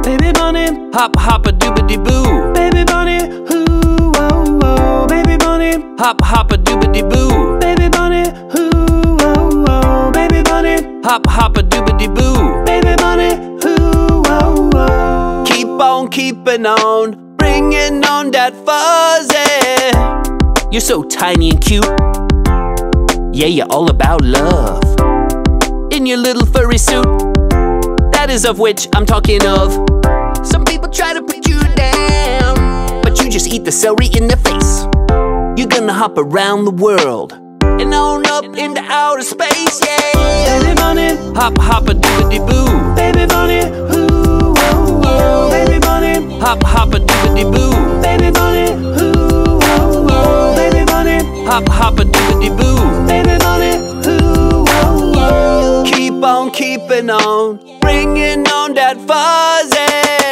Baby bunny, hop hop a doobity boo. baby bunny, ooh, oh, oh. Baby bunny, Hop hop a doobity boo. baby bunny, ooh, oh, oh. Baby bunny, Hop hop a doobity boo. baby bunny, ooh, oh, oh. Keep on keeping on, bringing on that fuzzy. You're so tiny and cute. Yeah, you're all about love. In your little furry suit, that is of which I'm talking of. Some people try to put you down, but you just eat the celery in their face. You're gonna hop around the world and on up into outer space, yeah. Baby bunny, Hop hop a doobity boo. baby bunny, ooh, oh, oh. Baby bunny, Hop hop a doobity boo. baby bunny, ooh, oh, oh. Baby bunny, Hop hop a doobity boo. baby bunny, ooh, oh, oh. Keep on keeping on, bringing on that fuzzy.